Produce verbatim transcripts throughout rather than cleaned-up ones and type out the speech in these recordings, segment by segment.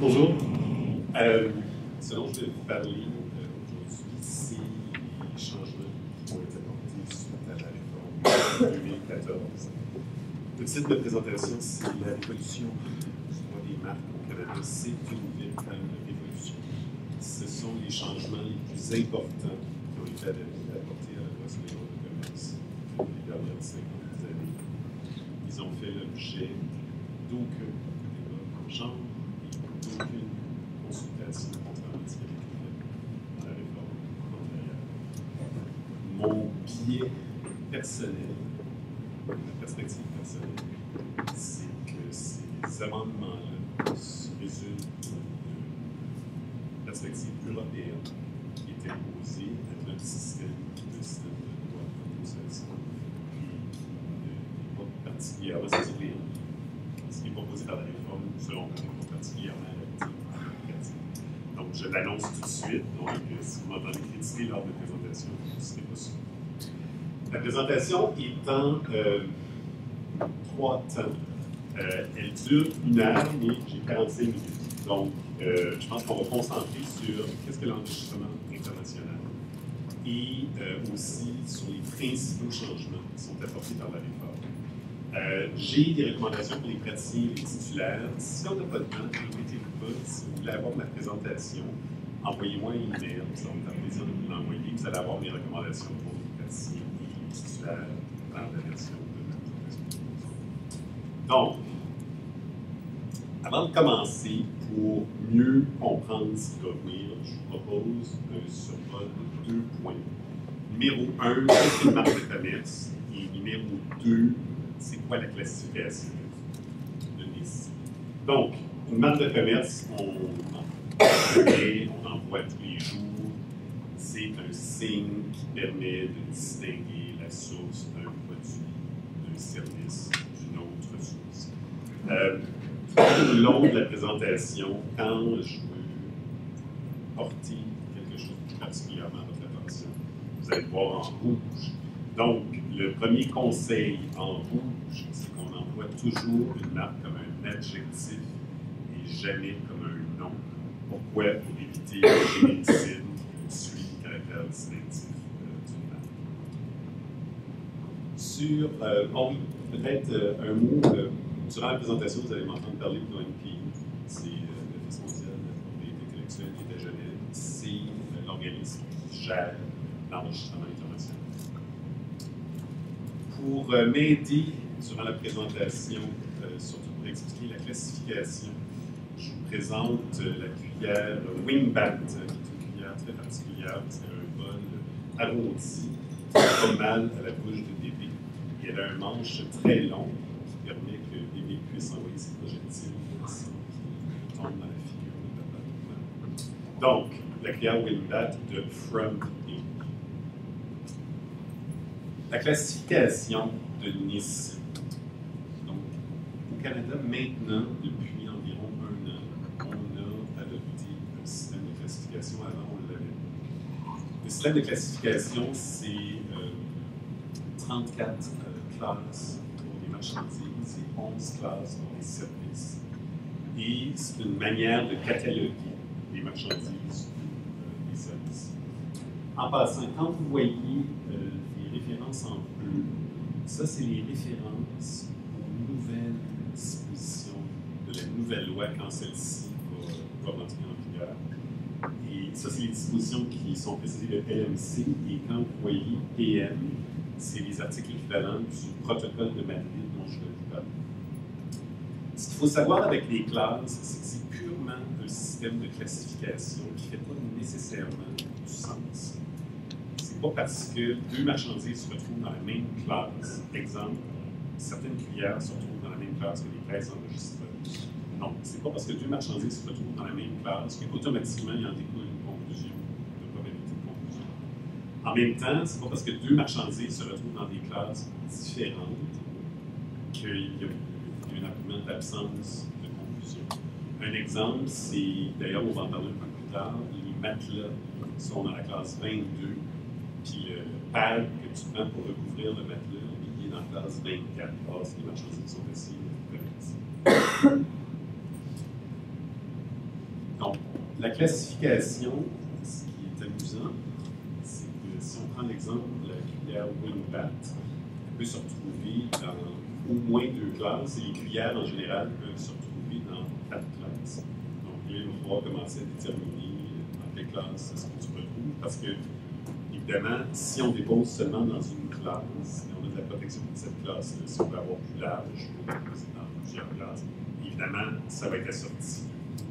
Bonjour. Euh, ce dont je vais vous parler euh, aujourd'hui, c'est les changements qui ont été apportés suite à la réforme de deux mille quatorze. Le titre de présentation, c'est la révolution du droit des marques au Canada. C'est une véritable révolution. Ce sont les changements les plus importants qui ont été apportés à la loi sur les droits de commerce depuis les dernières cinquante années. Ils ont fait l'objet d'aucun débat en chambre et d'aucune consultation, contrairement à ce qui avait été fait dans la réforme antérieure. Mon biais personnel, ma perspective personnelle, c'est que ces amendements-là se résultent d'une perspective européenne qui est imposée à notre système, le système de droit anglo-saxon, et qui n'est pas particulièrement, c'est-à-dire ce qui est proposé par la réforme, selon moi, n'est pas particulièrement pratique. Donc, je l'annonce tout de suite. Donc, si vous m'entendez critiquer lors de la présentation, ce n'est pas ça. La présentation étant euh, trois temps. Euh, elle dure une heure, mais j'ai quarante-cinq minutes. Donc, euh, je pense qu'on va concentrer sur qu'est-ce que l'enregistrement international et euh, aussi sur les principaux changements qui sont apportés par la réforme. Euh, j'ai des recommandations pour les praticiens et les titulaires. Si on n'a pas de temps, inquiétez-vous pas. Si vous voulez avoir ma présentation, envoyez-moi un email. Ça va me faire plaisir de vous l'envoyer. Vous allez avoir mes recommandations pour les praticiens et les titulaires dans la version de ma présentation. Donc, avant de commencer, pour mieux comprendre ce qui va venir, je vous propose un survol de deux points. Numéro un, c'est une marque de commerce. Et numéro deux, c'est quoi la classification de Nice? Donc, une marque de commerce, on en, on en voit tous les jours. C'est un signe qui permet de distinguer la source d'un produit, d'un service, d'une autre source. Euh, tout le long de la présentation, quand je veux porter quelque chose de particulièrement à votre attention, vous allez le voir en rouge. Donc, le premier conseil en rouge, c'est qu'on emploie toujours une marque comme un adjectif et jamais comme un nom. Pourquoi? Pour éviter le généticide qui suit le caractère distinctif euh, d'une marque. Sur, euh, bon, peut-être euh, un mot, euh, durant la présentation, vous allez m'entendre parler de l'O M P I, c'est euh, l'Office mondial de la propriété intellectuelle et de la Genève, c'est euh, l'organisme qui gère l'enregistrement international. Pour euh, m'aider durant la présentation, euh, surtout pour expliquer la classification, je vous présente euh, la cuillère Wingbat, qui est une cuillère très particulière, c'est un bol arrondi, qui fait pas mal à la bouche de bébé. Et elle a un manche très long qui permet que le bébé puisse envoyer ses projectiles sans qu'il tombe dans la figure de papa. Donc, la cuillère Wingbat de From Incorporated. La classification de Nice. Donc, au Canada, maintenant, depuis environ un an, on a adopté un système de classification. Avant, on l'avait. Le système de classification, c'est euh, trente-quatre euh, classes pour les marchandises et onze classes pour les services. Et c'est une manière de cataloguer les marchandises ou euh, les services. En passant, quand vous voyez euh, références en bleu. Ça, c'est les références aux nouvelles dispositions de la nouvelle loi quand celle-ci va, va rentrer en vigueur. Et ça, c'est les dispositions qui sont précisées de L M C. Et quand vous voyez P M, c'est les articles équivalents du protocole de Madrid dont je vais vous parler. Ce qu'il faut savoir avec les classes, c'est que c'est purement un système de classification qui ne fait pas nécessairement du sens. Pas parce que deux marchandises se retrouvent dans la même classe. Exemple, certaines cuillères se retrouvent dans la même classe que les caisses enregistreuses. Non, c'est pas parce que deux marchandises se retrouvent dans la même classe qu'automatiquement il en découle une conclusion, une probabilité de conclusion. En même temps, c'est pas parce que deux marchandises se retrouvent dans des classes différentes qu'il y a un argument d'absence de conclusion. Un exemple, c'est, d'ailleurs, on va en parler un peu plus tard, les matelas sont dans la classe vingt-deux. Puis le pad que tu prends pour recouvrir le matelas, il est dans la classe vingt-quatre, parce que les marchandises sont assez connexes. la classification, ce qui est amusant, c'est que si on prend l'exemple de la cuillère Wingbat, elle peut se retrouver dans au moins deux classes, et les cuillères en général peuvent se retrouver dans quatre classes. Donc là, il va falloir commencer à déterminer dans quelle classe est-ce que tu retrouves, parce que, évidemment, si on dépose seulement dans une classe, et on a de la protection de cette classe-là, si on veut avoir plus large, c'est dans plusieurs classes, évidemment, ça va être assorti.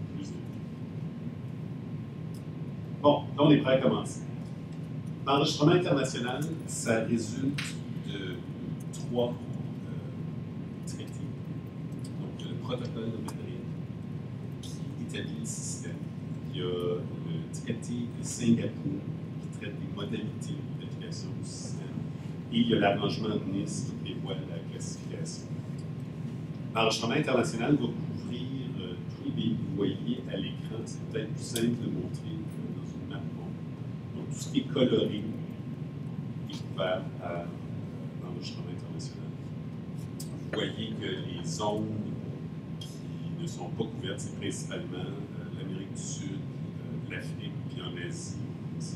Bon, donc on est prêt à commencer. L'enregistrement international, ça résulte de trois euh, traités. Donc, le protocole de Madrid qui établit le système. Il y a le traité de Singapour qui traite des modalités d'application du système. Et il y a l'arrangement de Nice qui prévoit la classification. L'enregistrement international va couvrir euh, tous les pays que vous voyez à l'écran. C'est peut-être plus simple de montrer donc, tout ce qui est coloré est couvert à l'enregistrement international. Vous voyez que les zones qui ne sont pas couvertes, c'est principalement euh, l'Amérique du Sud, euh, l'Afrique, puis en Asie, ça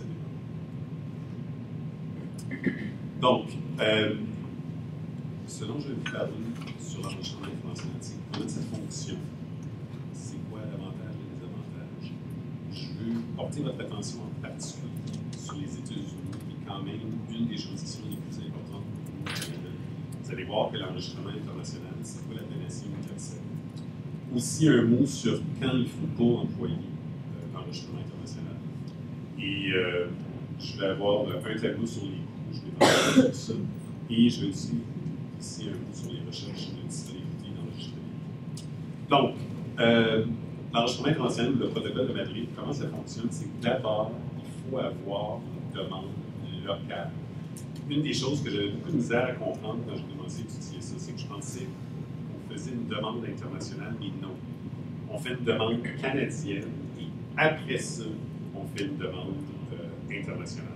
dépend. Donc, euh, ce dont je vais vous parler sur l'enregistrement international, c'est comment ça fonctionne. C'est quoi l'avantage et les désavantages. Je veux porter votre attention en particulier sur les États-Unis, qui est quand même une des juridictions les plus importantes au Canada. Vous allez voir que l'enregistrement international, c'est pas la panacée universelle. Aussi, un mot sur quand il ne faut pas employer euh, l'enregistrement international. Et euh, je vais avoir un tableau sur les coûts, je vais parler de ça. Et je vais aussi ici un mot sur les recherches de disponibilité d'enregistrement. Donc, euh, l'enregistrement international ou le protocole de Madrid, comment ça fonctionne? C'est que d'abord, il faut avoir une demande locale. Une des choses que j'avais beaucoup de misère à comprendre quand j'ai commencé à étudier ça, c'est que je pensais qu'on faisait une demande internationale, mais non. On fait une demande canadienne et après ça, on fait une demande euh, internationale.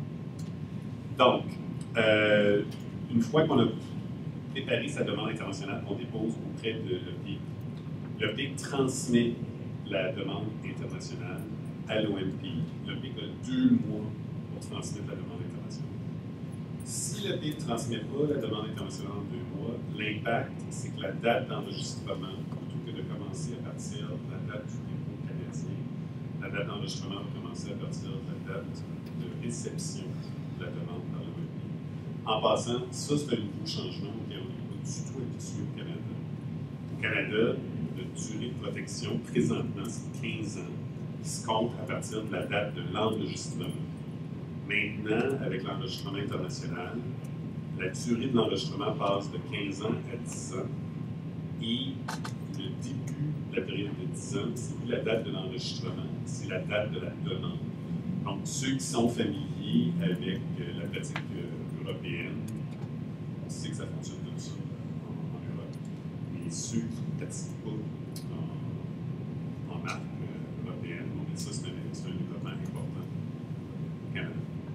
Donc, euh, une fois qu'on a préparé sa demande internationale, on dépose auprès de l'O P I C. L'O P I C transmet la demande internationale à l'O M P I. L'O P I C a deux mois pour transmettre la demande internationale. Si l'O P I C ne transmet pas la demande internationale en deux mois, l'impact, c'est que la date d'enregistrement, plutôt que de commencer à partir de la date du dépôt canadien, la date d'enregistrement va commencer à partir de la date de réception de la demande par l'O M P I. En passant, ça, c'est un nouveau changement auquel on n'est pas du tout habitué au Canada. Au Canada, la durée de protection, présentement, c'est quinze ans, qui se compte à partir de la date de l'enregistrement. Maintenant, avec l'enregistrement international, la durée de l'enregistrement passe de quinze ans à dix ans, et le début de la période de dix ans, c'est plus la date de l'enregistrement, c'est la date de la demande. Donc, ceux qui sont familiers avec euh, la pratique euh, européenne, on sait que ça fonctionne comme ça en, en Europe. Mais ceux qui ne pratiquent pas en, en marque euh, européenne, bon, ça, c'est un, un développement important au Canada.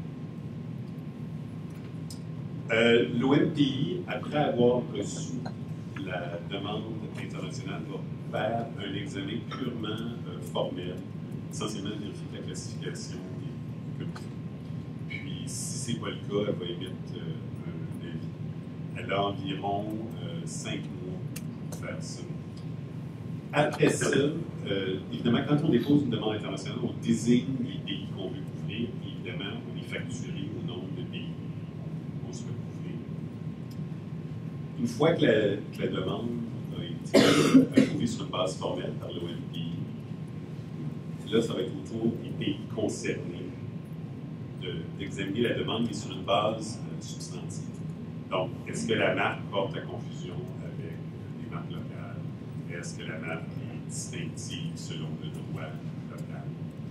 Euh, L'O M P I, après avoir reçu la demande internationale, va faire un examen purement euh, formel, essentiellement vérifier que la classification est comme il faut. Puis, si ce n'est pas le cas, elle va émettre euh, un avis. Elle a environ euh, cinq mois pour faire ça. Après ça, euh, évidemment, quand on dépose une demande internationale, on désigne les pays qu'on veut couvrir, et évidemment, on est facturé au nombre de pays qu'on souhaite couvrir. Une fois que la, que la demande a été approuvée sur une base formelle par l'O M P I, là, ça va être au tour des pays concernés d'examiner de, la demande qui est sur une base euh, substantive. Donc, est-ce que la marque porte à confusion avec les marques locales? Est-ce que la marque est distinctive selon le droit local?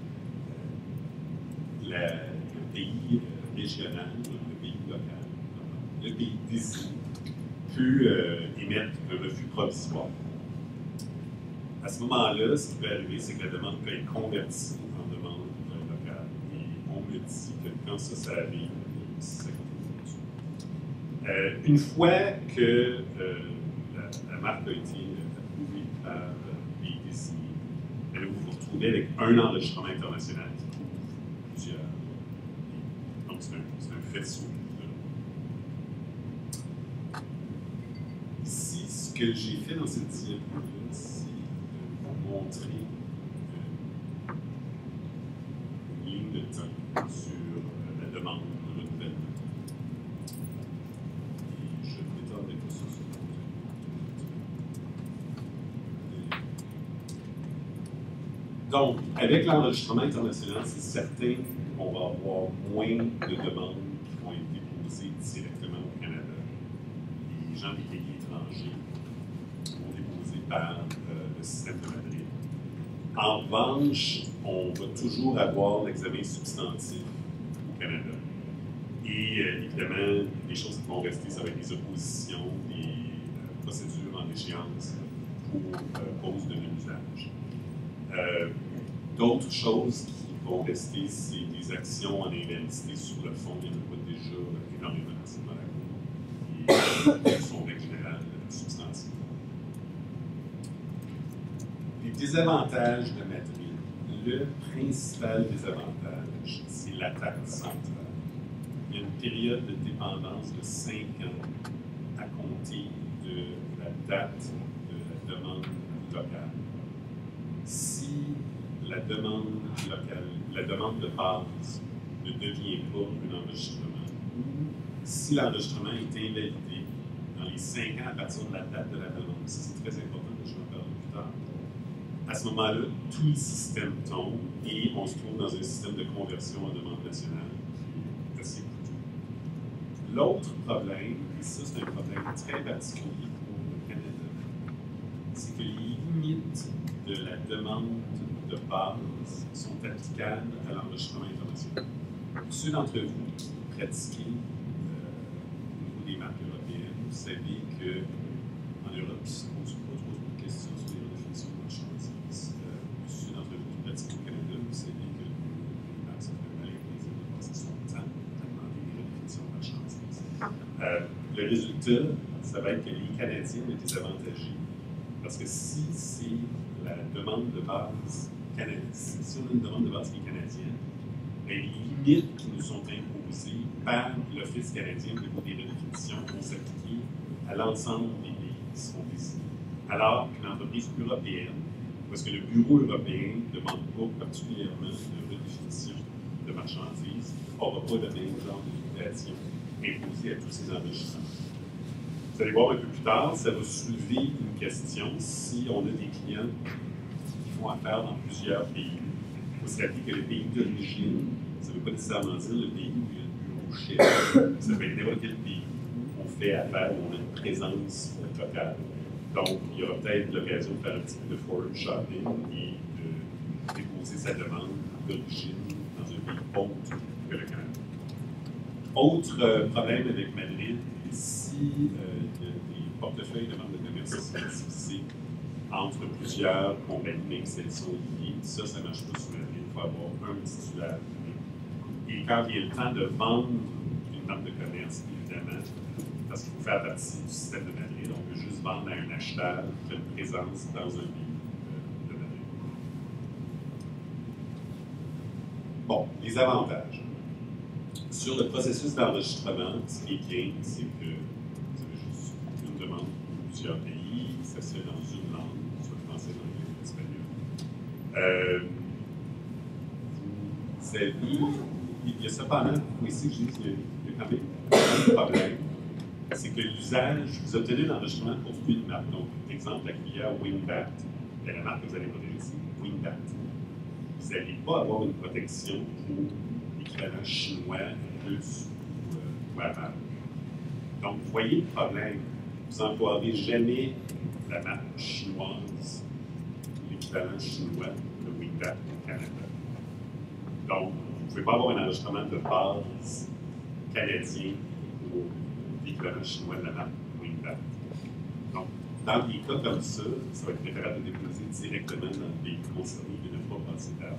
Euh, la, le pays euh, régional, le pays local, le pays désigné peut euh, émettre un refus provisoire. À ce moment-là, ce qui peut arriver, c'est que la demande peut être convertie en demande locale. Et on me dit que quand ça, ça arrive, ça continue. Euh, une fois que euh, la, la marque a été approuvée par le pays désigné, Et là, vous vous retrouvez avec un enregistrement international qui couvre plusieurs. Donc, c'est un, c'est un faisceau. Ici, ce que j'ai fait dans cette diapo-là, c'est de vous montrer euh, une ligne de temps sur euh, la demande de renouvellement. Et je ne m'étendrai pas sur ce point. Donc, avec l'enregistrement international, c'est certain qu'on va avoir moins de demandes qui vont être déposées directement au Canada. Les gens des pays étrangers vont déposer par euh, le système de Madrid. En revanche, on va toujours avoir l'examen substantif au Canada. Et euh, évidemment, les choses qui vont rester, ça va être des oppositions, des euh, procédures en échéance pour euh, cause de non-usage. Euh, D'autres choses qui vont rester, c'est des actions en invalidité sur le fond. Il y en a pas déjà énormément à ce moment-là. Et sont règle générale substantielles. Les désavantages de Madrid. Le principal désavantage, c'est l'attaque centrale. Il y a une période de dépendance de cinq ans à compter de la date de la demande locale. Si la demande locale, la demande de base ne devient pas un enregistrement, ou si l'enregistrement est invalidé dans les cinq ans à partir de la date de la demande, ça c'est très important, je vais en parler plus tard. À ce moment-là, tout le système tombe et on se trouve dans un système de conversion en demande nationale qui est assez coûteux. L'autre problème, et ça c'est un problème très particulier pour le Canada, c'est que les limites de la demande de base sont applicables à l'enregistrement international. Pour ceux d'entre vous qui pratiquez euh, au niveau des marques européennes, vous savez qu'en Europe, ils ne se posent pas trop de questions sur les redéfinitions de marchandises. Euh, ceux d'entre vous qui pratiquent au Canada, vous savez que les marques sont vraiment imposées de passer son temps à demander des redéfinitions de marchandises. Euh, le résultat, ça va être que les Canadiens vont être désavantagés. Parce que si c'est la demande de base canadienne, si on a une demande de base qui est canadienne, les limites qui nous sont imposées par l'Office canadien au niveau des redéfinitions vont s'appliquer à l'ensemble des pays qui seront désignés. Alors qu'une entreprise européenne, parce que le Bureau européen ne demande pas particulièrement de redéfinition de marchandises, n'aura pas le même genre de limitation imposée à tous ces enregistrements. Vous allez voir un peu plus tard, ça va soulever une question si on a des clients qui font affaire dans plusieurs pays. Il faut se rappeler que le pays d'origine, ça ne veut pas nécessairement dire le pays où il y a le bureau chef. Ça peut être n'importe quel pays où on fait affaire, où on a une présence locale. Donc, il y aura peut-être l'occasion de faire un petit peu de forward shopping et de déposer sa demande d'origine dans un pays autre que le Canada. Autre euh, problème avec Madrid, si euh, il y a des portefeuilles de vente de commerce qui sont divisés entre plusieurs compagnies d'exception liées, ça, ça ne marche pas sur Madrid. Il faut avoir un titulaire. Et quand il y a le temps de vendre une marque de commerce, évidemment, parce qu'il faut faire partie du système de Madrid, on peut juste vendre à un acheteur qui a une présence dans un pays de Madrid. Bon, les avantages. Sur le processus d'enregistrement, ce qui est bien, c'est que vous avez juste une demande pour plusieurs pays, ça se fait dans une langue, soit le français, l'anglais ou l'espagnol. Euh, vous avez, il y a cependant, ici, je dis qu'il y a quand même un problème, c'est que l'usage, vous obtenez l'enregistrement pour une marque. Donc, exemple, la cuillère Wingbat, et la marque que vous allez protéger ici, Wingbat. Vous n'allez pas avoir une protection pour l'équivalent chinois, russe ou, euh, ou arabe. Donc, vous voyez le problème. Vous n'emploierez jamais la marque chinoise, l'équivalent chinois de Wingbat au Canada. Donc, vous ne pouvez pas avoir un enregistrement de base canadien pour l'équivalent chinois de la marque Wingbat. Donc, dans des cas comme ça, ça va être préférable de déposer directement dans le pays concerné et de ne pas passer par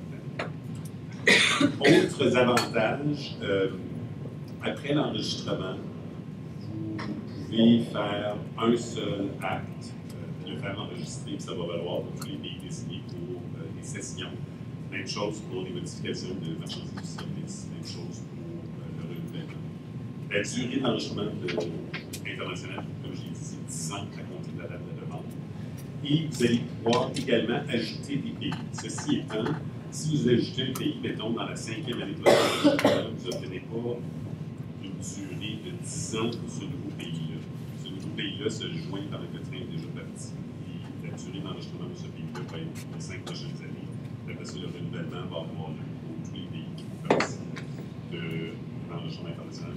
la Autres avantages, euh, après l'enregistrement, vous pouvez faire un seul acte, euh, le faire enregistrer, puis ça va valoir pour tous les pays désignés pour euh, des sessions. Même chose pour les modifications de marchandises du service, même chose pour euh, le renouvellement. La durée d'enregistrement international, comme je l'ai dit, c'est dix ans à compter de la date de demande. Et vous allez pouvoir également ajouter des pays. Ceci étant, si vous ajoutez un pays, mettons, dans la cinquième année de l'enregistrement, vous n'obtenez pas une durée de dix ans pour ce nouveau pays-là. Ce nouveau pays-là se joint pendant que le train est déjà parti. Et la durée d'enregistrement de ce pays-là va être pour les cinq prochaines années. Après ça, le renouvellement va avoir lieu pour tous les pays qui font partie de l'enregistrement international.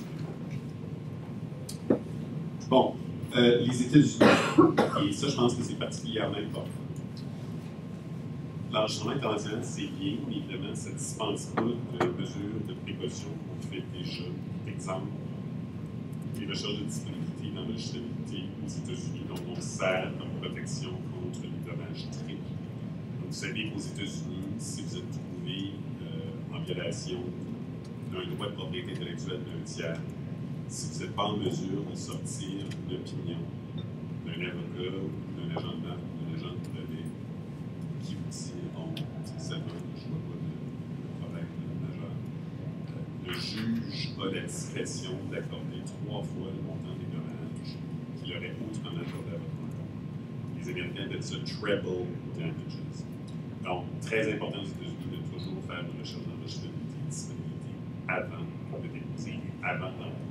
Bon, euh, les États-Unis, et ça, je pense que c'est particulièrement important. L'enregistrement international, c'est bien, mais évidemment, ça ne dispense pas de mesures de précaution qu'on fait déjà. Exemple, les recherches de disponibilité et d'enregistrabilité aux États-Unis, dont on sert comme protection contre les dommages triples. Donc, vous savez qu'aux États-Unis, si vous êtes trouvé euh, en violation d'un droit de propriété intellectuelle d'un tiers, si vous n'êtes pas en mesure de sortir une opinion d'un avocat ou d'un agent de banque ou d'un agent de données qui vous dit bon, c'est seulement, je ne vois pas de, de problème majeur, euh, le juge a la discrétion d'accorder trois fois le montant des dommages qu'il aurait autrement accordé à votre compte. Les Américains appellent ça treble damages. Donc, très important aux États-Unis de toujours faire une recherche d'enregistrabilité et de disponibilité avant de déposer, avant d'envoyer.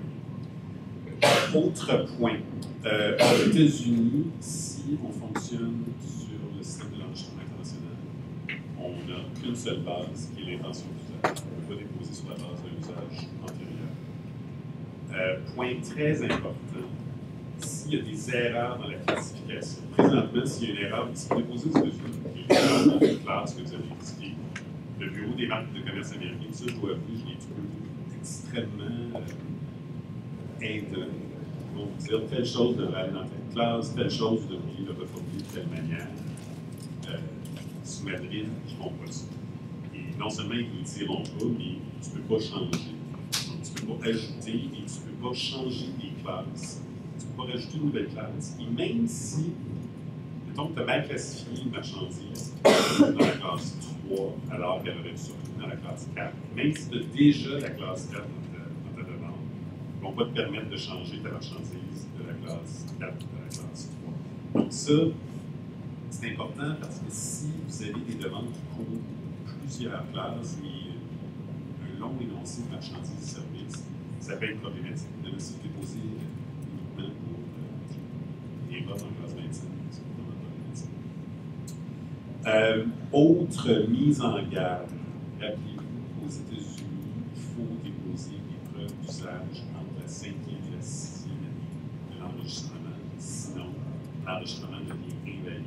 Autre point, euh, aux États-Unis, si on fonctionne sur le système de l'enregistrement international, on n'a qu'une seule base, qui est l'intention d'usage. On ne peut pas déposer sur la base d'un usage antérieur. Euh, point très important, s'il y a des erreurs dans la classification, présentement, s'il y a une erreur, si vous déposez aux États-Unis, il y a une erreur dans la classe que vous avez expliquée, le Bureau des marques de commerce américain, ça, je dois avouer, je l'ai trouvé extrêmement euh, aidant. Ils vont vous dire telle chose devrait aller dans telle classe, telle chose vous devriez le reformuler de telle manière. Euh, sous Madrid, ils ne font pas ça. Et non seulement ils ne vous le diront pas, mais tu ne peux pas changer. Donc, tu ne peux pas ajouter et tu ne peux pas changer les classes. Tu ne peux pas rajouter une nouvelle classe. Et même si, mettons que tu as mal classifié une marchandise dans la classe trois, alors qu'elle aurait dû sortir dans la classe quatre, même si tu as déjà la classe quatre dans ta, dans ta demande, ils ne vont pas te permettre de changer ta marchandise de la classe quatre à la classe trois. Donc ça, c'est important parce que si vous avez des demandes qui couvrent plusieurs classes et un long énoncé de marchandises et services, ça peut être problématique. De si vous déposez uniquement pour euh, les votes en classe vingt-cinq, c'est vraiment problématique. Euh, autre mise en garde. Rappelez-vous, aux États-Unis, il faut déposer des preuves d'usage entre la cinquième et la sixième année de l'enregistrement. Sinon, l'enregistrement devient invalide.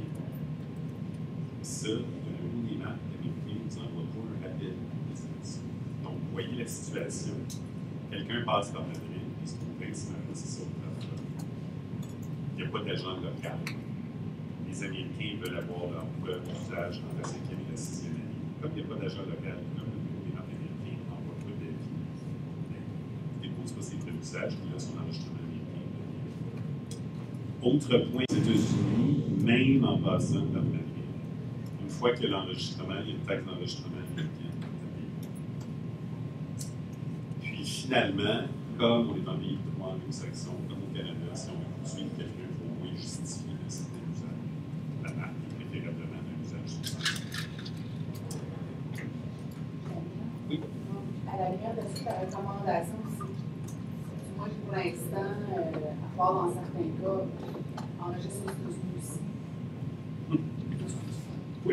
Ça, le bureau des marques américains ne vous envoie pas un rappel de destination. Donc, vous voyez la situation. Quelqu'un passe par Madrid, il se trouve principalement, c'est ça, il n'y a pas d'agent local. Les Américains veulent avoir leur preuve d'usage entre la cinquième et la sixième année. Comme il n'y a pas d'agent local, comme le bureau des marques américains n'envoie pas d'avis, il ne dépose pas ses preuves d'usage, il a son enregistrement américain. Autre point, aux États-Unis, même en passant par Madrid, une fois que l'enregistrement, il y a une taxe d'enregistrement américaine. Puis finalement, comme on est en pays de droit anglo-saxon, comme au Canada, si on veut poursuivre quelqu'un, il faut au moins justifier un certain usage. La marque est préférablement un usage substantiel. Oui. À la lumière de cette recommandation, c'est moi qui, pour l'instant, euh, à part dans certains cas, enregistre aux États-Unis aussi. Oui.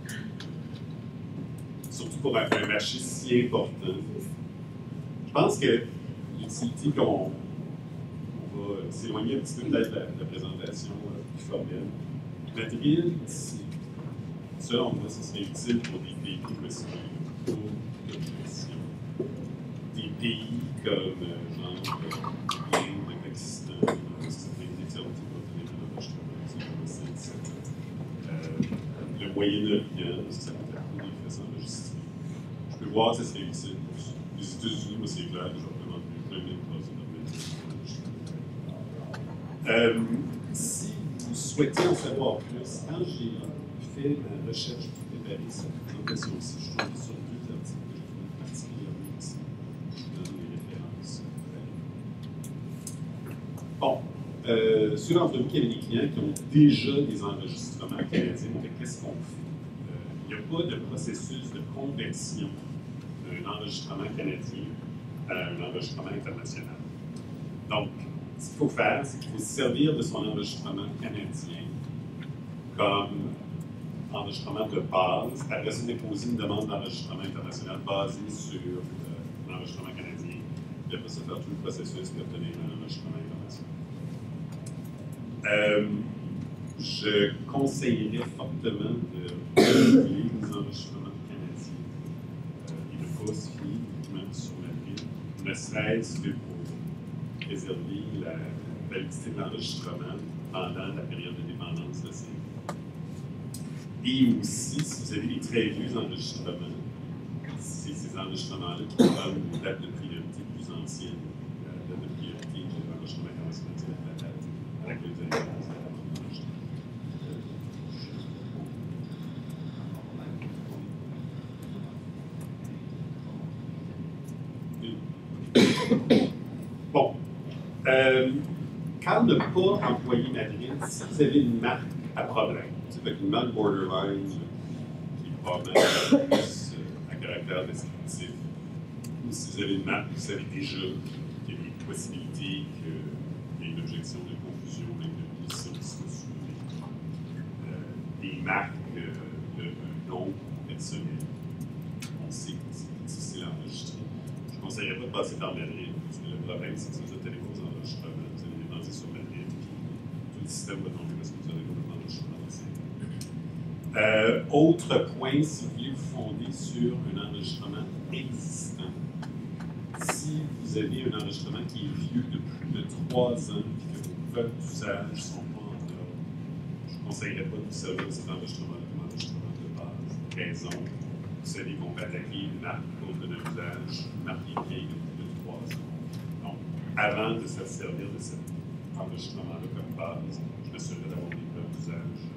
Surtout pour un, un marché si important. Je pense que l'utilité qu'on on va s'éloigner un petit peu peut-être de la, de la présentation euh, plus formelle. Madrid, selon moi, ce serait utile pour des pays comme le pour l'objection. Des pays comme euh, genre l'Inde, le Pakistan, certains pays qui ont été retenus dans l'enregistrement, euh, le Moyen-Orient, ça peut être des faits s'enregistrer. Je peux voir que ça serait utile pour ça. Les États-Unis, moi, c'est clair que je représente mieux plein de procès d'enregistrement. Euh, si vous souhaitez en savoir plus, quand j'ai fait ma recherche pour préparé cette présentation-ci. Je trouve sur deux articles que je trouve particulièrement ici. Je donne les références. Bon. Euh, sur l'entrevue, il y avait des clients qui ont déjà des enregistrements canadiens. Donc, qu'est-ce qu'on fait? Euh, il n'y a pas de processus de conversion d'un enregistrement canadien à un enregistrement international. Donc, ce qu'il faut faire, c'est qu'il faut se servir de son enregistrement canadien comme enregistrement de base. Après ça, déposer une demande d'enregistrement international basée sur euh, l'enregistrement canadien. Puis après ça, faire tout le processus d'obtenir un enregistrement international. Euh, je conseillerais fortement de réguler les enregistrements canadiens euh, et de ne pas se fier uniquement sur Madrid, ne serait-ce que pour préserver la validité de l'enregistrement pendant la période de dépendance de ces. Et aussi, si vous avez des très vieux enregistrements, c'est ces enregistrements-là qui donnent une date de priorité plus ancienne, la date de priorité de l'enregistrement international, c'est la date à laquelle vous avez commencé à enregistrer. Bon. Euh, quand ne pas employer Madrid, si vous avez une marque à problème, avec une marque borderline qui est probablement plus euh, à caractère descriptif, ou si vous avez une marque, vous savez déjà qu'il y a des possibilités qu'il y ait une objection de confusion avec une position qui soit soulevée. Euh, des marques euh, de un nom personnel, on sait que c'est difficile à enregistrer. Je ne conseillerais pas de passer par Madrid, parce que le problème, c'est que si vous obtenez vos enregistrements, vous allez les lancer sur Madrid, tout le système va tomber parce que vous avez complètement enregistrement. Euh, autre point, si vous voulez vous fonder sur un enregistrement existant, si vous avez un enregistrement qui est vieux de plus de trois ans et que vos preuves d'usage ne sont pas en ordre, je ne conseillerais pas de vous servir de cet enregistrement comme enregistrement de base. Raison, vous savez qu'on peut attaquer une marque contre un usage, une marque qui est vieille de plus de trois ans. Donc, avant de se servir de cet enregistrement-là comme base, je m'assurerais d'avoir des preuves d'usage.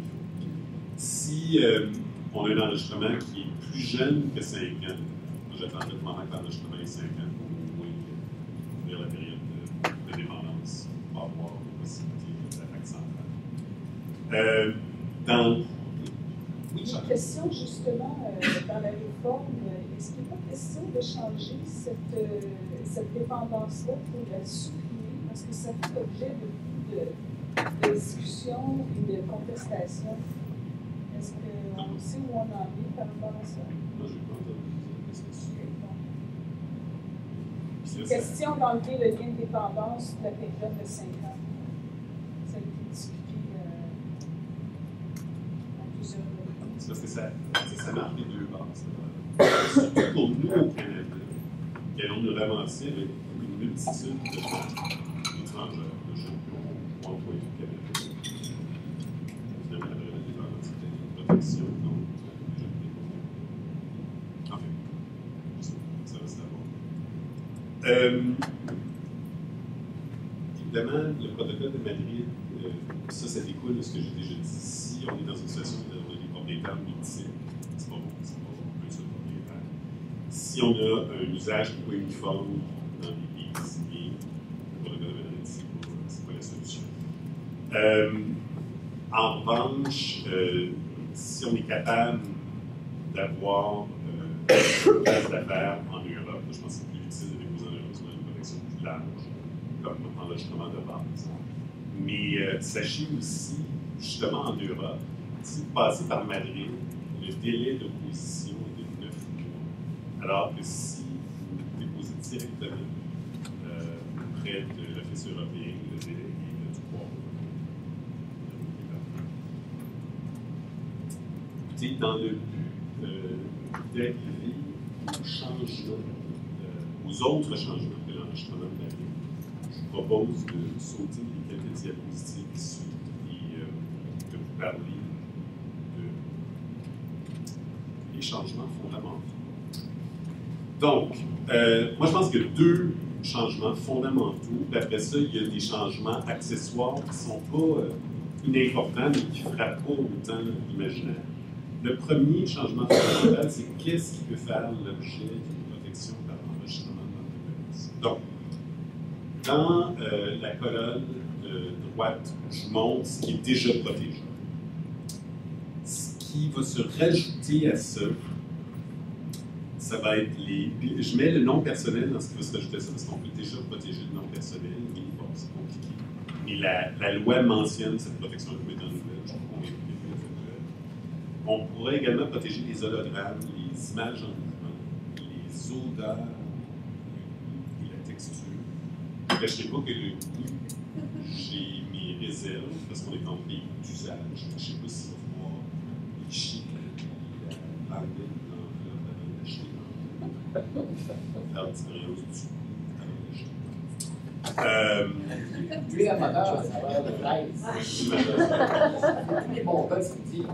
Si euh, on a un enregistrement qui est plus jeune que cinq ans, moi j'attendrai le moment que l'enregistrement est cinq ans pour au moins ouvrir la période de, de dépendance pour avoir la possibilité de l'attaque centrale. Euh, dans... Oui, j'ai une question justement euh, dans la réforme. Est-ce qu'il n'est pas question de changer cette, euh, cette dépendance-là pour la supprimer? Parce que ça fait l'objet de beaucoup de, de discussions et de contestations. Est-ce qu'on sait où on en est par rapport à ça? Moi, je n'ai pas entendu dire que c'est ça. Question d'enlever le lien de dépendance de la période de cinq ans. Ça a été discuté euh, en plusieurs reprises. C'est parce que ça, ça marque les deux bases. Surtout pour nous au Canada, qui allons nous ramasser avec une multitude de femmes étrangères, de gens qui ont employé au Canada. Finalement, la période de dépendance était une protection contre les gens qui enfin, ça reste à voir. Euh, évidemment, le protocole de Madrid, euh, ça, ça découle de ce que j'ai déjà dit. Si on est dans une situation où on a des propriétaires multiples, c'est pas bon, c'est pas bon, un seul propriétaire. Si on a un usage qui n'est pas uniforme dans les pays désignés, le protocole de Madrid, c'est pas, c'est pas la solution. Euh, en revanche, euh, si on est capable d'avoir euh, une place d'affaires en Europe, je pense que c'est plus utile de déposer en Europe sur une protection plus large, comme enregistrement de base. Mais euh, sachez aussi, justement en Europe, si vous passez par Madrid, le délai d'opposition est de neuf mois. Alors que si vous déposez directement euh, auprès de l'Office européen, le délai est de trois mois. Écoutez, dans le but euh, d'arriver aux changements, euh, aux autres changements que l'enregistrement de Madrid, je vous propose de sauter les quelques diapositives qui suivent et euh, de vous parler de des changements fondamentaux. Donc, euh, moi je pense qu'il y a deux changements fondamentaux, puis après ça, il y a des changements accessoires qui ne sont pas euh, inimportants, mais qui ne frappent pas autant l'imaginaire. Le premier changement fondamental, c'est qu'est-ce qui peut faire l'objet d'une protection par enregistrement de l'entreprise. Donc, dans euh, la colonne de droite, je montre ce qui est déjà protégé. Ce qui va se rajouter à ça, ça va être les... Je mets le nom personnel dans ce qui va se rajouter à ça, parce qu'on peut déjà protéger le nom personnel, mais bon, c'est compliqué. Mais la, la loi mentionne cette protection de dans le je trouve qu'on est plus On pourrait également protéger les hologrammes, les images en mouvement, les odeurs et la texture. Je ne cacherai pas que le goût, j'ai mes réserves, parce qu'on est en pays d'usage. Je ne sais pas si on va pouvoir les chier, la langue dans l'enveloppe avant d'acheter l'enveloppe. Faire l'expérience du goût avant d'acheter. Euh, Tu es amateur à travers de fraise. Tous les bons gars, c'est dit.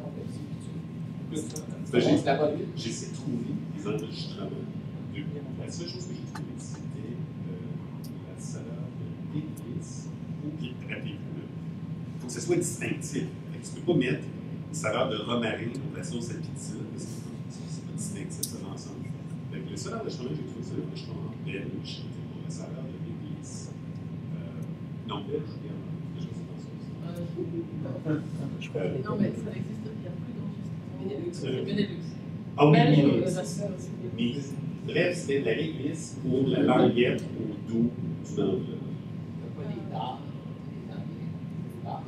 Ben, j'ai essayé de trouver des enregistrements. De... La seule chose que j'ai trouvée, c'était euh, la saveur de l'épice ou puis rappelez-vous. Il faut que ce soit distinctif. Tu ne peux pas mettre une saveur de romarin ou de la sauce à pizza, parce que c'est pas distinctif, ça, l'ensemble. Le seul enregistrement que j'ai trouvé, c'est l'enregistrement belge pour la saveur de l'épice. Euh, non, belge, également. Déjà, c'est dans ça. Euh, non, mais ça existe, il n'y a plus d'enregistrement. Benelux. Ah oui, Belge, oui. euh, Mais, bref, c'était de la réglisse pour la languette au dos du enveloppe. Il n'y a pas des dards, des anglais,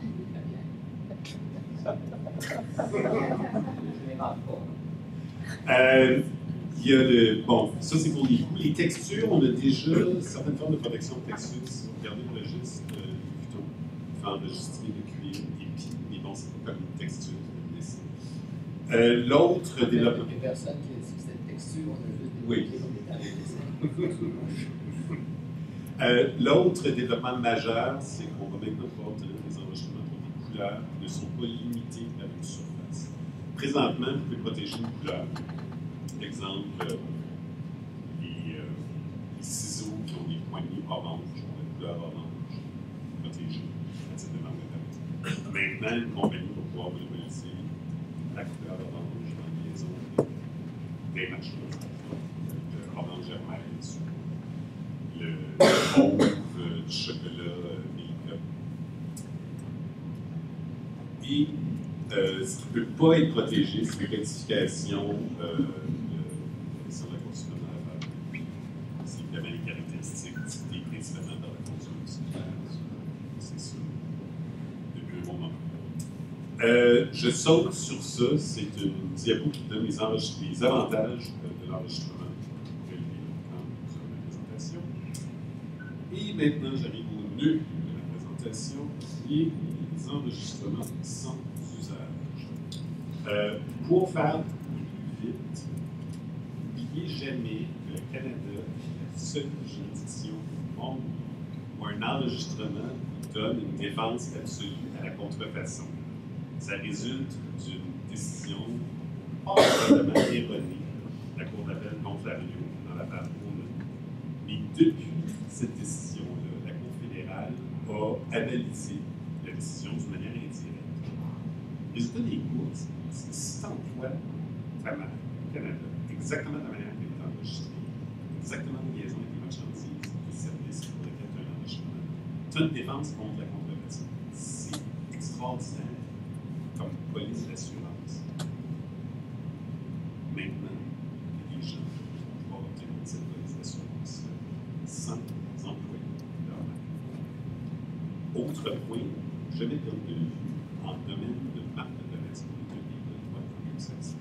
des dards. Je ne l'invente pas. Euh, il y a le. Bon, ça c'est pour les goûts. Les textures, on a déjà certaines formes de protection de texture. Si vous regardez le registre euh, du Vuitton, il fait enregistrer le cuir et puis, mais bon, c'est pas comme une texture. Euh, L'autre développement. Il y a personne qui a dit que c'était une texture, on a juste Oui. des dessins. Euh, L'autre développement majeur, c'est qu'on va maintenant pouvoir obtenir des enregistrements pour des couleurs qui ne sont pas limitées à une surface. Présentement, vous pouvez protéger une couleur. Exemple, euh, les, euh, les ciseaux qui ont des poignées orange, la couleur orange, protégée à titre de marque de fabrique. Maintenant, une compagnie va pouvoir vous laisser la couleur orange dans la liaison des marchés. Le orange hermès, le mauve, du chocolat, Milka. Et euh, ce qui ne peut pas être protégé, c'est les rectifications euh, sur la consommateur. C'est évidemment les caractéristiques dictées principalement dans la consommation. C'est ça, depuis un bon moment. Euh, je saute sur ça, c'est une diapo qui donne les, les avantages de l'enregistrement prélevé dans la présentation. Et maintenant, j'arrive au nœud de la présentation, qui est les enregistrements sans usage. Euh, pour faire plus vite, n'oubliez jamais que le Canada est la seule juridiction au monde où un enregistrement donne une défense absolue à la contrefaçon. Ça résulte d'une décision probablement erronée de la Cour d'appel d'Ontario dans l'affaire Pullman. Mais depuis cette décision-là, la Cour fédérale a analysé la décision d'une manière indirecte. Les résultat des courses, c'est que si tu emploies ta marque au Canada exactement de la manière qu'elle est enregistrée, exactement de liaison avec les marchandises, les services pour lesquels tu as un enregistrement, tu as une défense contre la contrefaçon. C'est extraordinaire comme police d'assurance. Maintenant, les gens vont pouvoir obtenir cette police d'assurance sans employer leur marque. Autre point, je vais donner de vue en domaine de marque de commerce pour les deux pays de droit anglo-saxon.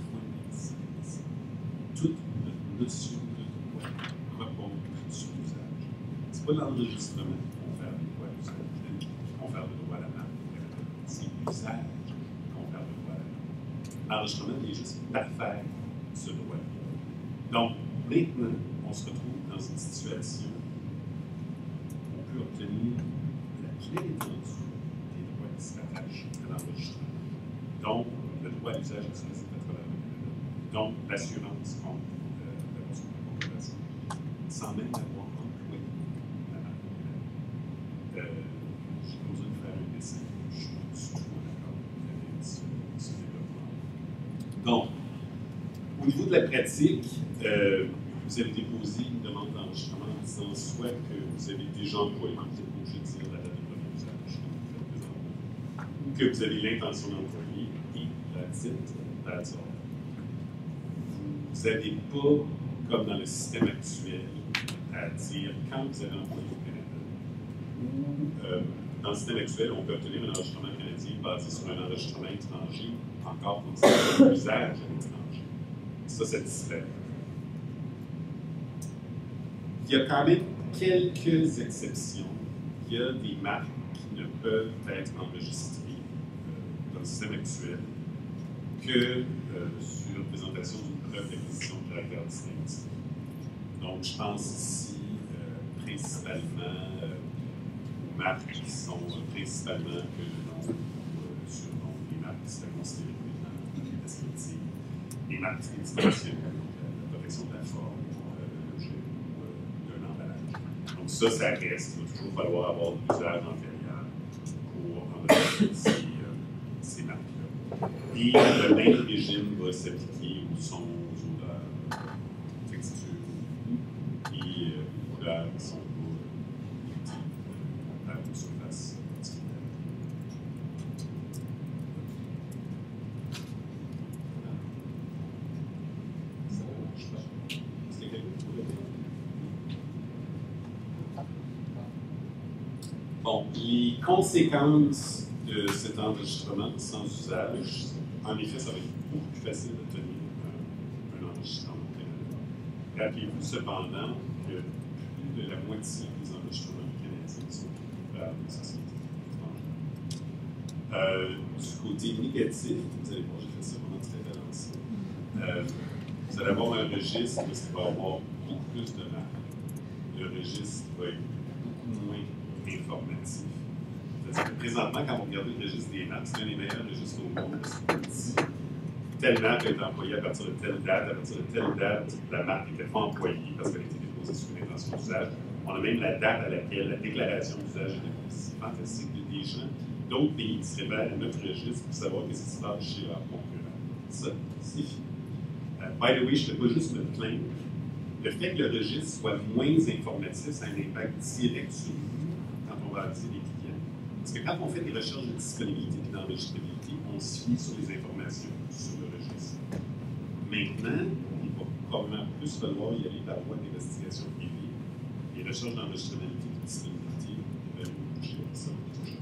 Toute notre notion de droit repose sur l'usage. Ce n'est pas l'enregistrement qui confère le droit à l'usage, qui confère le droit à la marque. C'est l'usage. L'enregistrement est juste parfaire ce droit. Donc, maintenant, on se retrouve dans une situation où on peut obtenir la pleine étendue des droits qui se rattachent à l'enregistrement. Donc, le droit à l'usage exclusif à travers le Canada. Donc, l'assurance contre euh, la consommation, sans même avoir employé la marque. Euh, J'ai besoin de faire un dessin. Je suis tout d'accord avec ce, ce développement. Donc, au niveau de la pratique, euh, vous avez déposé une demande d'enregistrement en disant soit que vous avez déjà employé, vous êtes obligé de dire la date de premier usage, ou que vous avez l'intention d'employer, et la titre, that's all. Vous n'avez pas, comme dans le système actuel, à dire quand vous avez employé au Canada. Ou, euh, dans le système actuel, on peut obtenir un enregistrement canadien basé sur un enregistrement étranger, encore comme ça, un usage à l'étranger. Ça, ça disparaît. Il y a quand même quelques exceptions. Il y a des marques qui ne peuvent être enregistrées euh, dans le système actuel que euh, sur présentation d'une preuve d'acquisition de caractère distinctif. Donc, je pense ici euh, principalement euh, aux marques qui sont euh, principalement que le nom ou euh, le surnom des marques qui seraient considérées comme étant descriptives. Les marques expéditionnelles, donc la protection de la forme, euh, de l'objet ou euh, d'un emballage. Donc, ça, ça reste. Il va toujours falloir avoir l'usage antérieur pour enregistrer ces, euh, ces marques-là. Et le même régime va s'appliquer aux sons, aux odeurs, aux textures et euh, aux couleurs qui sont pas euh, à une surface particulière. Ça marche pas. Est-ce qu'il y a quelqu'un qui pourrait dire? Bon, les conséquences de cet enregistrement sans usage, en effet, ça va être beaucoup plus facile d'obtenir un, un enregistrement au Canada. Rappelez-vous cependant que plus de la moitié des enregistrements canadiens sont par des sociétés étrangères. Euh, du côté négatif, vous allez voir, j'ai fait ça vraiment très balancé. Euh, vous allez avoir un registre qui va avoir beaucoup plus de marques. Le registre va être beaucoup moins informatif. C'est-à-dire que présentement, quand vous regardez le registre des marques, c'est un des meilleurs registres au monde. Si telle marque a été employée à partir de telle date, à partir de telle date, la marque n'était pas employée parce qu'elle a été déposée sous une intention d'usage. On a même la date à laquelle la déclaration d'usage est déposée. C'est fantastique. Il y a des gens d'autres pays qui se révèlent à notre registre pour savoir ce qui se passe chez leurs concurrents. Ça, c'est fini. Uh, by the way, je ne fais pas juste me plaindre. Le fait que le registre soit moins informatif, ça a un impact direct sur nous quand on va aviser les clients. Parce que quand on fait des recherches de disponibilité et d'enregistrabilité, on se fie sur les informations sur le registre. Maintenant, il va probablement plus falloir y aller par voie d'investigation privée. Les recherches d'enregistrabilité et de disponibilité devraient bouger. Ça va bouger.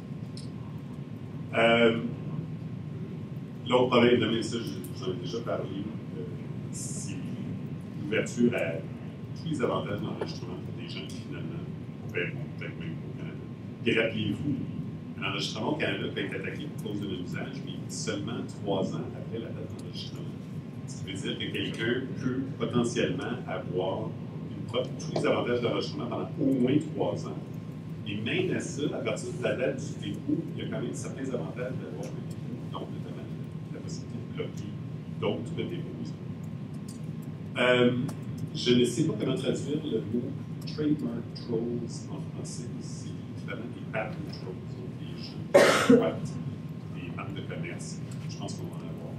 Euh, L'autre problème, de ça, je vous en ai déjà parlé, euh, c'est l'ouverture à tous les avantages d'enregistrement pour des gens qui finalement verront peut-être même au Canada. Et rappelez-vous, un enregistrement au Canada peut être attaqué pour cause de l'usage, mais seulement trois ans après la date d'enregistrement. Ce qui veut dire que quelqu'un peut potentiellement avoir une propre, tous les avantages d'enregistrement pendant au moins trois ans. Et même à ça, à partir de la date du dépôt, il y a quand même certains avantages d'avoir un dépôt, donc notamment la possibilité de bloquer d'autres dépôts. Euh, je ne sais pas comment traduire le mot trademark trolls en français. C'est l'équivalent des patent trolls, donc des gens qui exploitent des marques de commerce. Je pense qu'on va en avoir.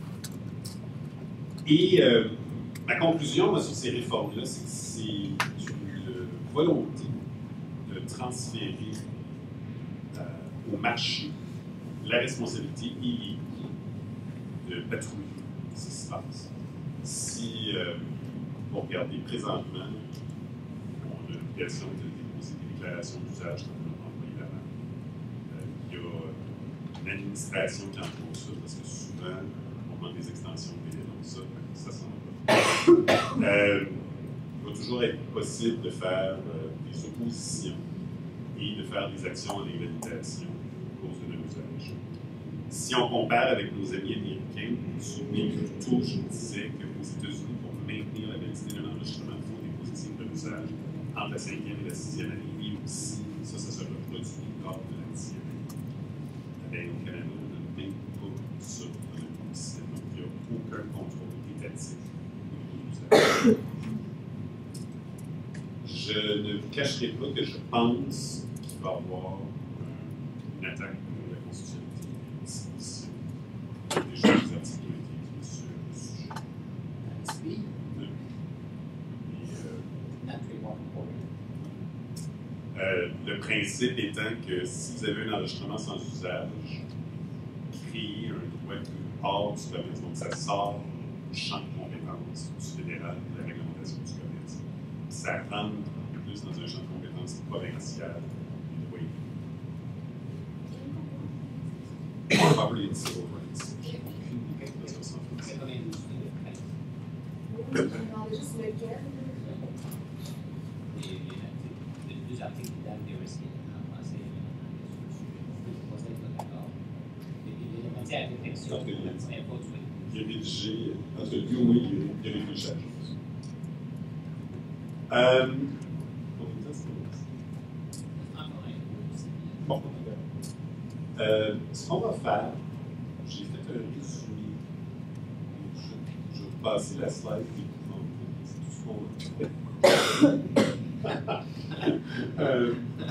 Et euh, ma conclusion moi, sur ces réformes-là, c'est que c'est une volonté de transférer euh, au marché la responsabilité et les coûts de patrouiller ce qui se passe. Si euh, vous regardez présentement, on a l'obligation de déposer des déclarations d'usage quand on a envoyé la marque. Euh, il y a une administration qui entoure ça, parce que souvent, on demande des extensions de délai, donc ça, ça s'en va. Euh, il va toujours être possible de faire euh, des oppositions et de faire des actions en invalidation à cause de l'usage. Si on compare avec nos amis américains, vous vous souvenez que tout, je vous disais qu'aux États-Unis, pour maintenir la validité d'un enregistrement, il faut déposer ses preuves d'usage entre la cinquième et la sixième année. Et aussi, ça, ça se reproduit lors de la dixième année. Bien, au Canada, on n'a même pas ça dans le système. Donc, il n'y a aucun contrôle étatique au niveau de l'usage. Je ne vous cacherai pas que je pense qu'il va y avoir euh, une attaque de la constitutionnalité des dispositions. Déjà, des articles ont été écrits sur principe étant que si vous avez un enregistrement sans usage, créer un droit qui hors du commerce, donc ça sort du champ de compétences du fédéral de la réglementation du commerce. Ça rentre plus dans un champ de compétences provincial du droit. On va parler de civil rights. J'ai aucune idée de ce que ça fait. Je me demandais juste lequel. Il y a deux articles qui datent des risques en français et en anglais sur le sujet. Je ne sais pas si vous êtes d'accord. Il y a des matières de réflexion, mais pas du tout. Il a rédigé, entre lui au moins, il a rédigé chaque chose. Euh, bon. Euh, ce qu'on va faire, j'ai fait un résumé. Je, je vais vous passer la slide qui vous montre. C'est tout ce qu'on va faire. euh,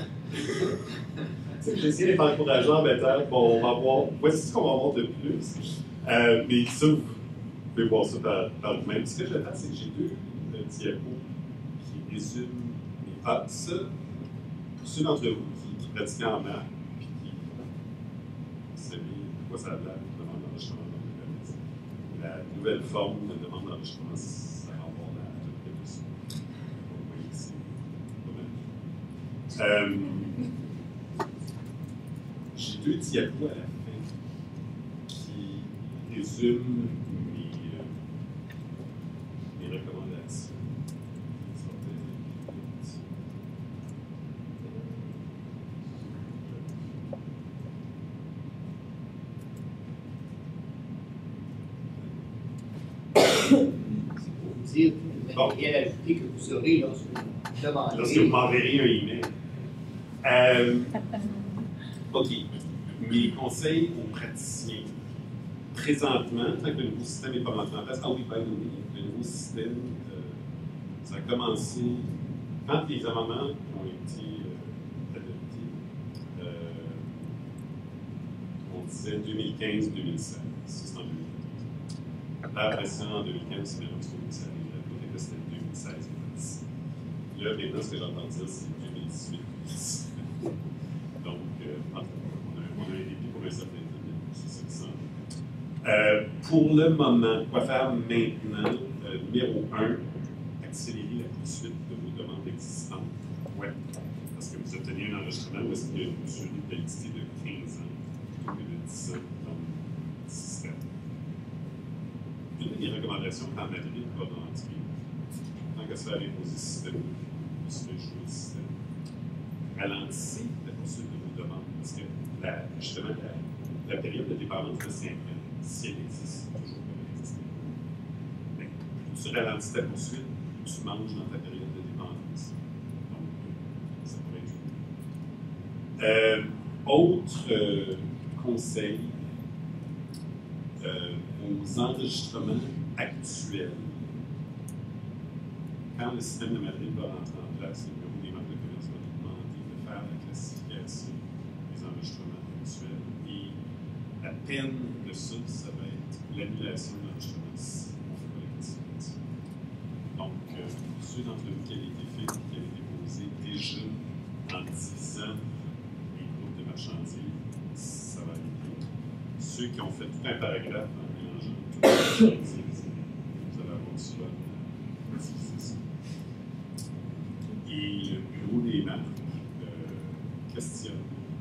J'ai essayé d'être encourageant en mettant, bon, on va voir, voici ce qu'on va voir de plus. Euh, mais ça, vous pouvez voir ça par, par vous-même. Ce que je vais faire, c'est que j'ai deux euh, diapos qui résument mes thoughts. Pour ceux d'entre vous qui, qui pratiquent en maths, puis qui savez de quoi ça a l'air, demande d'enregistrement dans le commerce. La nouvelle forme de demande d'enregistrement, ça va avoir l'air à peu près de ça. Vous voyez ici, pas mal. Euh, j'ai deux diapos à la fin résume mes, euh, mes recommandations. C'est pour vous dire tout le matériel ajouté que vous aurez lorsque vous demanderez. Lorsque vous m'enverrez un email. Euh, OK. Mes conseils aux praticiens. Présentement, tant que le nouveau système n'est pas rentré en place, ah oui, by the way, le nouveau système, euh, ça a commencé quand les amendements ont été euh, adoptés, euh, on disait deux mille quinze deux mille seize, c'est en deux mille quinze. Après ça, en deux mille quinze, c'est même ce que ça arrive, peut-être que c'était deux mille seize deux mille dix-sept. Là, maintenant, ce que j'entends dire, c'est deux mille dix-huit deux mille dix-neuf. Donc, euh, on, a, on a un début pour un certain temps, c'est ça qui s'en vient. Euh, pour le moment, quoi faire maintenant? Euh, numéro un, accélérer la poursuite de vos demandes existantes. Oui, parce que vous obtenez un enregistrement où est-ce qu'il y a une mesure de validité de quinze ans plutôt que de dix ans dans le système. Une des recommandations qu'en Madrid va rentrer, tant qu'à se faire imposer le système, se fait jouer le système, ralentissez la poursuite de vos demandes, parce que la, justement, la, la période de dépendance de cinq ans, si elle existe, toujours comme elle existe. Mais plus tu ralentis ta poursuite, plus tu manges dans ta période de dépendance. Donc, ça pourrait être. Euh, autre euh, conseil euh, aux enregistrements actuels. Quand le système de Madrid va rentrer en place, le bureau des marques de commerce va nous demander de faire la classification des enregistrements actuels. Et la peine de ça, ça va être l'annulation de l'enregistrement si on ne fait pas la classification. Donc, euh, ceux d'entre vous qui avaient été faits, qui avaient déposé déjà en disant les groupes de marchandises, ça va aller bien. Ceux qui ont fait tout un paragraphe en mélangeant toutes les marchandises, vous allez avoir cela à utiliser ça. Et le bureau des marques euh, questionne.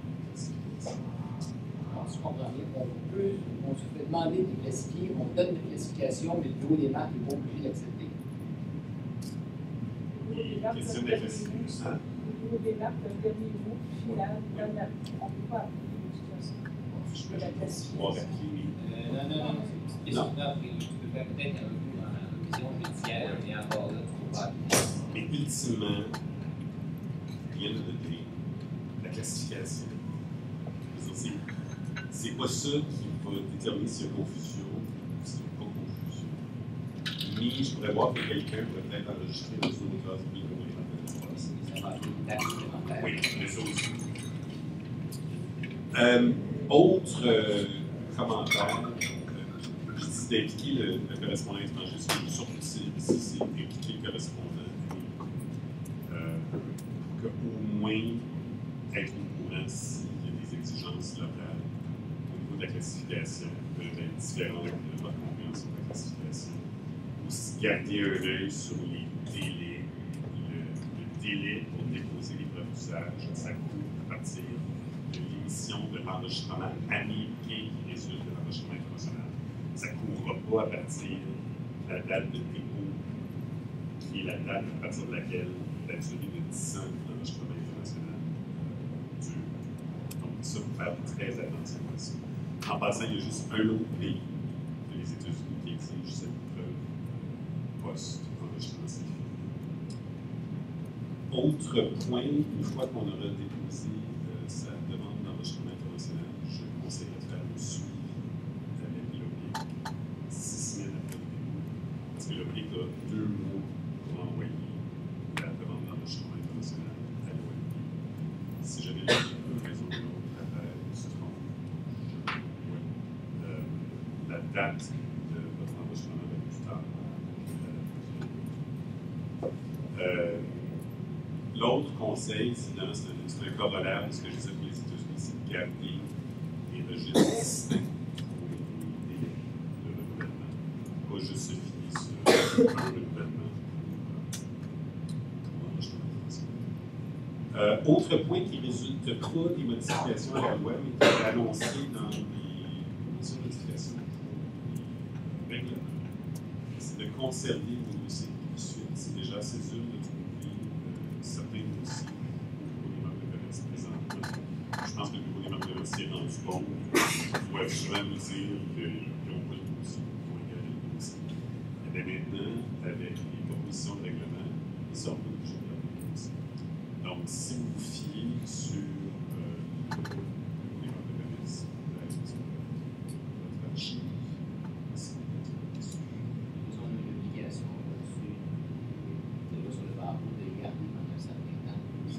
Je comprends bien. On peut, on se fait demander de classifier, on donne des classifications, mais le bureau des marques n'est pas obligé d'accepter. Le bureau des marques, Question le de classification. le bureau des marques, le dernier mot final, on ne peut pas appeler de toute façon. Je De la classification. pouvoir appeler. Euh, non, non, non, c'est une question d'après. Tu peux faire peut-être un revue dans la vision judiciaire, mais encore là, tu ne peux pas appeler. Mais ultimement, rien ne donné la classification. C'est pas ça qui va déterminer s'il y a confusion ou s'il n'y a pas confusion. Mais je pourrais voir que quelqu'un pourrait peut-être enregistrer le zone de classe B comme les C'est Oui, mais ça aussi. Euh, autre euh, commentaire, euh, je dis d'impliquer le, le correspondant étranger, ce qui est surtout ici, c'est d'impliquer le correspondant euh, pour qu'au moins être au courant s'il y a des exigences locales au niveau de la classification, d'être différent de votre compréhension de la classification. Aussi garder un œil sur les délais. Le, le délai pour déposer les preuves d'usage, ça court à partir de l'émission de l'enregistrement américain qui résulte de l'enregistrement international. Ça ne courra pas à partir de la date de dépôt, qui est la date à partir de laquelle la durée de dix ans de l'enregistrement international euh, dure. Donc, ça, il faut faire très attention à ça. En passant, il y a juste un autre pays, les États-Unis, qui exige cette preuve post-enregistrement certifié. Autre point, une fois qu'on aura déposé euh, sa demande d'enregistrement international, je conseillerais de faire le suivi avec l'O P I C six semaines après le dépôt, parce que l'O P I C a deux mois pour envoyer la demande d'enregistrement international à l'O L P. Si jamais il y a une raison ou une autre affaire se trompe, ouais, euh, la date de votre enregistrement va être plus tard. Euh, L'autre conseil, c'est un, un corollaire de ce que je disais pour les États-Unis, c'est de garder les registres distincts pour les délais de renouvellement. Pas juste se fier sur un renouvellement pour l'enregistrement international. Euh, autre point qui résulte pas des modifications à la loi, mais qui est annoncé dans les modifications pour les règlements, c'est de conserver vos dossiers de suite. C'est déjà assez dur de trouver certains dossiers au bureau des membres de commerce présentement. Je pense que le bureau des membres de commerce s'est rendu compte qu'il faut souvent nous dire qu'ils n'ont pas de dossier, qu'ils vont égaler le dossier. Mais maintenant, avec les propositions de règlement, ils sont obligés de garder le dossier. Donc, si vous vous fiez sur euh, le bureau des membres de commerce, vous allez sur votre archive. Ils ont une obligation là-dessus, de sur le barreau de garder pendant un certain temps.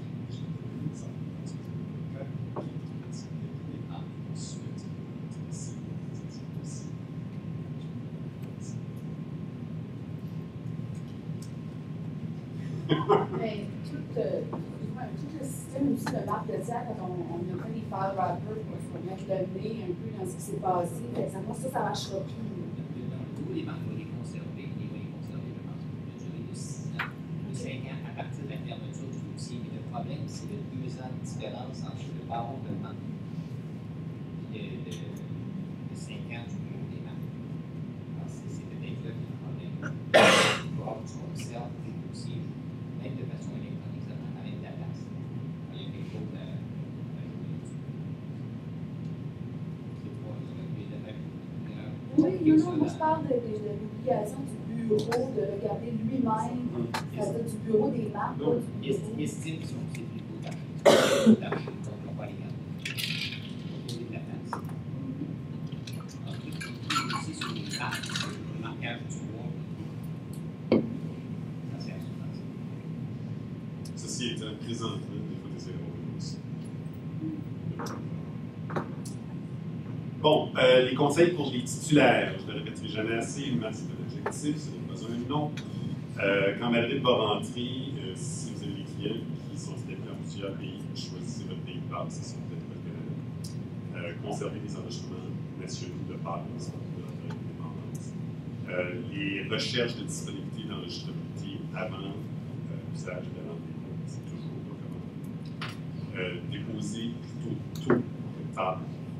Mais tout, euh, tout le système aussi de marque de tiers, quand on, on a fait des file wrappers pour faut mettre le nez un peu dans ce qui s'est passé, fait que ça, ça, ça marchera plus. Nous, les banques vont les conserver, ils vont les conserver, je pense, pour une durée de six ans, de cinq ans, à partir de la fermeture du dossier. Mais le problème, c'est le deux ans de différence entre le barreau de banque et le, le, le cinq ans du bureau des banques. Alors, c'est peut-être là qu'il y a un problème. Il faut avoir du conserve des dossiers, même de façon électronique, ça prend quand même de la place. Alors, il y a quelque chose à, à jouer dessus. C'est pas, ça va être de même. Oui, non, non, moi je parle de, de, de l'obligation du bureau de regarder lui-même, c'est-à-dire du bureau des marques, pas du bureau. Estime qu'ils sont c'est plutôt d'argent. D'argent, donc on va les garder. Poser de la place. Ensuite, aussi sur les marques, le marquage du bois. Ça sert souvent à ça. Ceci étant présentement, des fois des erreurs aussi. Bon, euh, les conseils pour les titulaires. Je ne le répéterai jamais assez, une masse de l'objectif, ce n'est pas un nom. Euh, quand Madrid va rentrer, euh, si vous avez des clients qui sont établis dans plusieurs pays, choisissez votre pays de base, c'est sûr, peut-être pas le Canada. Euh, conservez les enregistrements nationaux de base de votre indépendance. Euh, les recherches de disponibilité d'enregistrabilité avant euh, l'usage de la langue, c'est toujours recommandé. Euh, déposez plutôt tôt que tard.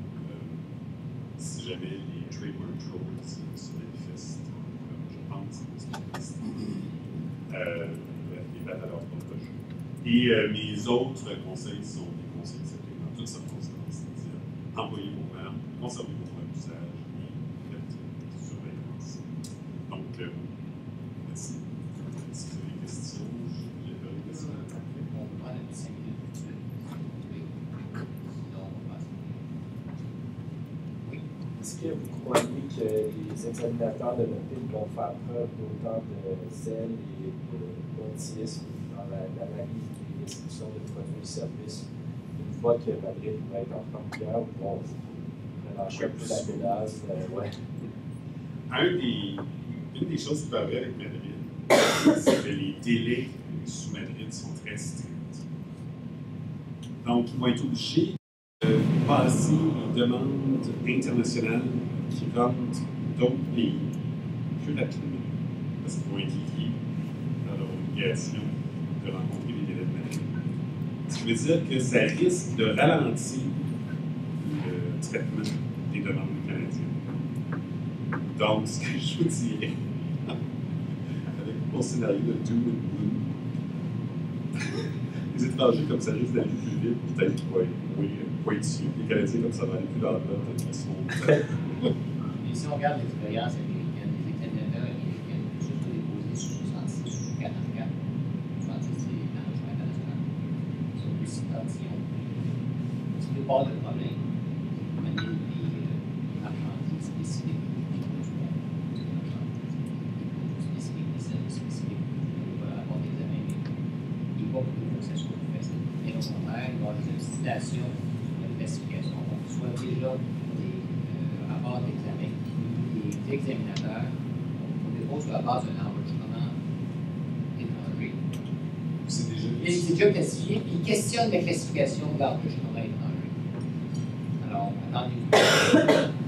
Si jamais les trademark trolls se manifestent, comme je pense qu'ils se manifestent, euh, les battent à leur propre jeu. Et euh, mes autres conseils sont des conseils qui s'appliquent dans toutes circonstances, c'est-à-dire envoyez vos verbes, conservez vos points d'usage et faites une surveillance. Donc, euh, merci. Si vous avez des questions, je vais faire des questions. On prend la cinq minutes tout de suite. Sinon, on passe. Est-ce que vous croyez que les examinateurs de l'O P I C vont faire preuve d'autant de zèle et de boutisme dans l'analyse des descriptions de produits et services une fois que Madrid va être en frontière ou vont relâcher un peu la menace? Euh, ouais. Un des, une des choses qui va arriver avec Madrid, c'est que les délais sous Madrid sont très stricts. Donc, ils vont être obligés de passer les demandes internationales qui rentrent d'autres pays plus rapidement, parce qu'ils vont être liés dans leur obligation de rencontrer les délais de maladie. Ce qui veut dire que ça risque de ralentir le traitement des demandes canadiennes. Donc, ce que je vous dirais, avec mon scénario de doom and gloom, les étrangers comme ça risquent d'aller plus vite, peut-être point, point, point dessus. Les Canadiens comme ça va aller plus lentement, peut-être qu'ils seront. Et si on regarde l'expérience américaine, les examinateurs américains, se sont déposés sur soixante-six ou quarante-quatre, soixante-six c'est l'arrangement international, sur les citations. Ce qui part le problème, c'est mener les marchandises spécifiques, des produits spécifiques, des services spécifiques, pour avoir des examens médicaux. Il va pour que ça soit facile. Et au contraire, il va y avoir des incitations sur l'investigation. Donc, soit déjà des euh, rapports d'examen, les examinateurs, on dépose sur la base d'un enregistrement étranger. C'est déjà. Et c'est déjà classifié, puis il questionne la classification d'enregistrement étranger. Alors, attendez-vous.